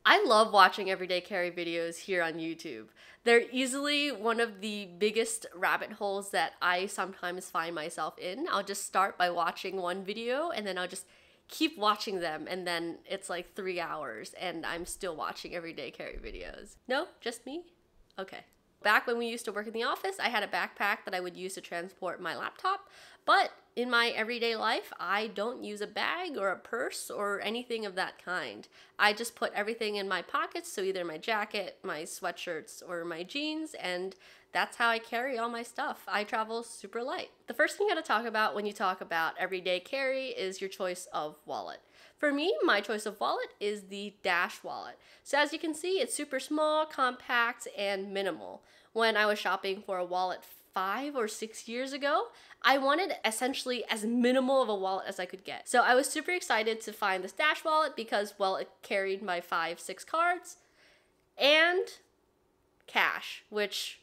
I love watching everyday carry videos here on YouTube. They're easily one of the biggest rabbit holes that I sometimes find myself in. I'll just start by watching one video and then I'll just keep watching them, and then it's like 3 hours and I'm still watching everyday carry videos. No, just me? Okay. Back when we used to work in the office, I had a backpack that I would use to transport my laptop, but in my everyday life, I don't use a bag or a purse or anything of that kind. I just put everything in my pockets, so either my jacket, my sweatshirts, or my jeans, and that's how I carry all my stuff. I travel super light. The first thing you gotta talk about when you talk about everyday carry is your choice of wallet. For me, my choice of wallet is the Dash wallet. So as you can see, it's super small, compact, and minimal. When I was shopping for a wallet 5 or 6 years ago, I wanted essentially as minimal of a wallet as I could get. So I was super excited to find this Dash wallet because, well, it carried my 5-6 cards and cash, which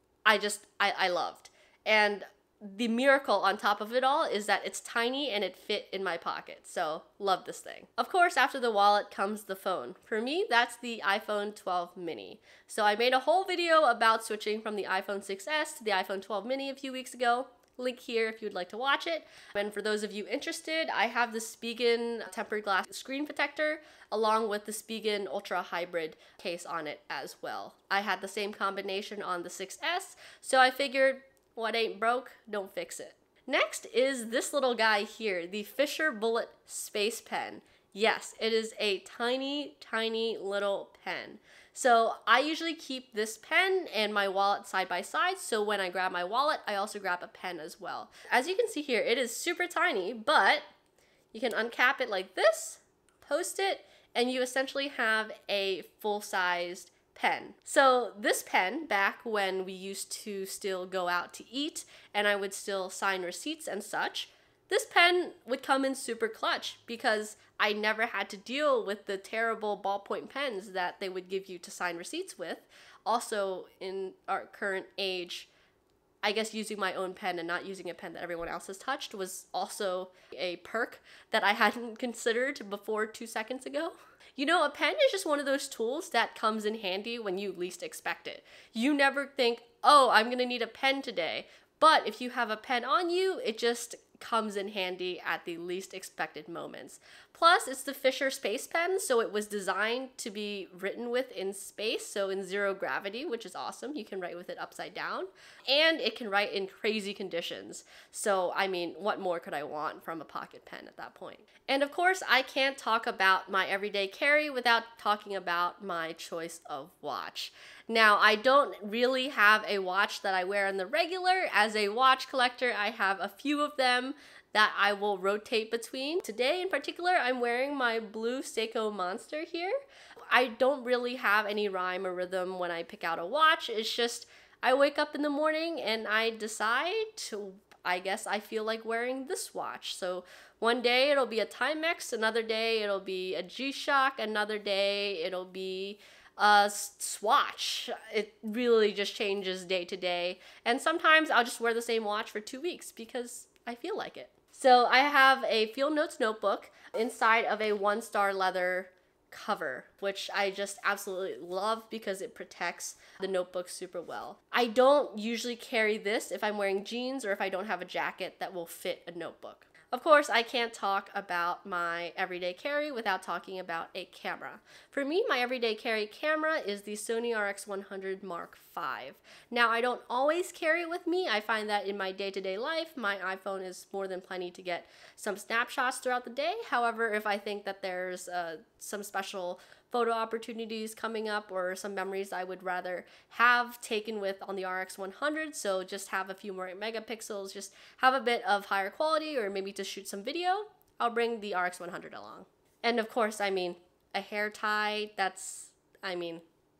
I loved. And the miracle on top of it all is that it's tiny and it fit in my pocket. So love this thing. Of course, after the wallet comes the phone. For me, that's the iPhone 12 mini. So I made a whole video about switching from the iPhone 6s to the iPhone 12 mini a few weeks ago. Link here if you'd like to watch it. And for those of you interested, I have the Spigen tempered glass screen protector along with the Spigen Ultra Hybrid case on it as well. I had the same combination on the 6s, so I figured what ain't broke, don't fix it. Next is this little guy here, the Fisher Bullet Space Pen. Yes, it is a tiny, tiny little pen. So I usually keep this pen and my wallet side by side, so when I grab my wallet, I also grab a pen as well. As you can see here, it is super tiny, but you can uncap it like this, post it, and you essentially have a full-sized pen. So this pen, back when we used to still go out to eat and I would still sign receipts and such, this pen would come in super clutch because I never had to deal with the terrible ballpoint pens that they would give you to sign receipts with. Also, in our current age, I guess using my own pen and not using a pen that everyone else has touched was also a perk that I hadn't considered before 2 seconds ago. You know, a pen is just one of those tools that comes in handy when you least expect it. You never think, oh, I'm gonna need a pen today. But if you have a pen on you, it just comes in handy at the least expected moments. Plus, it's the Fisher Space Pen, so it was designed to be written with in space, so in zero gravity, which is awesome. You can write with it upside down, and it can write in crazy conditions. So, I mean, what more could I want from a pocket pen at that point? And of course, I can't talk about my everyday carry without talking about my choice of watch. Now, I don't really have a watch that I wear on the regular. As a watch collector, I have a few of them that I will rotate between. Today in particular, I'm wearing my blue Seiko Monster here. I don't really have any rhyme or rhythm when I pick out a watch. It's just, I wake up in the morning and I decide to, I guess I feel like wearing this watch. So one day it'll be a Timex, another day it'll be a G-Shock, another day it'll be a Swatch. It really just changes day to day. And sometimes I'll just wear the same watch for 2 weeks because I feel like it. So I have a Field Notes notebook inside of a 1-star leather cover, which I just absolutely love because it protects the notebook super well. I don't usually carry this if I'm wearing jeans or if I don't have a jacket that will fit a notebook. Of course, I can't talk about my everyday carry without talking about a camera. For me, my everyday carry camera is the Sony RX100 Mark V. Now, I don't always carry it with me. I find that in my day-to-day life, my iPhone is more than plenty to get some snapshots throughout the day. However, if I think that there's some special photo opportunities coming up or some memories I would rather have taken with on the RX100, so just have a few more megapixels, just have a bit of higher quality, or maybe to shoot some video, I'll bring the RX100 along. And of course, I mean, a hair tie, that's, I mean,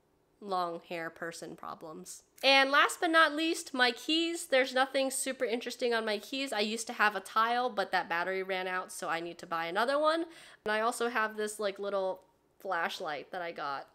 long hair person problems. And last but not least, my keys. There's nothing super interesting on my keys. I used to have a tile, but that battery ran out, so I need to buy another one. And I also have this like little flashlight that I got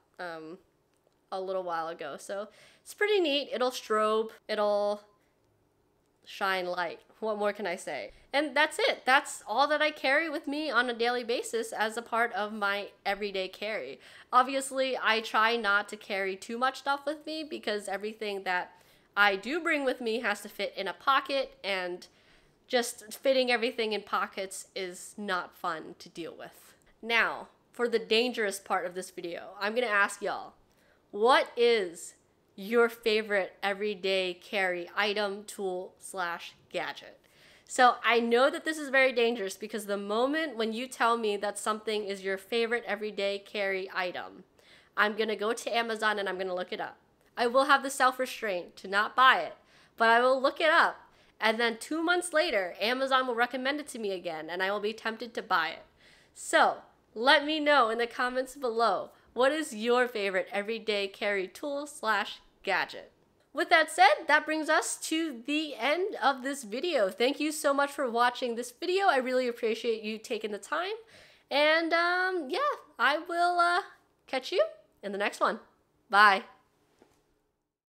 a little while ago, so it's pretty neat. It'll strobe, it'll shine light. What more can I say? And that's it. That's all that I carry with me on a daily basis as a part of my everyday carry. Obviously, I try not to carry too much stuff with me because everything that I do bring with me has to fit in a pocket, and just fitting everything in pockets is not fun to deal with. Now, for the dangerous part of this video, I'm gonna ask y'all, what is your favorite everyday carry item, tool, / gadget? So I know that this is very dangerous because the moment when you tell me that something is your favorite everyday carry item, I'm gonna go to Amazon and I'm gonna look it up. I will have the self-restraint to not buy it, but I will look it up. And then 2 months later, Amazon will recommend it to me again and I will be tempted to buy it. So let me know in the comments below, what is your favorite everyday carry tool / gadget? With that said, that brings us to the end of this video. Thank you so much for watching this video. I really appreciate you taking the time. And yeah, I will catch you in the next one. Bye.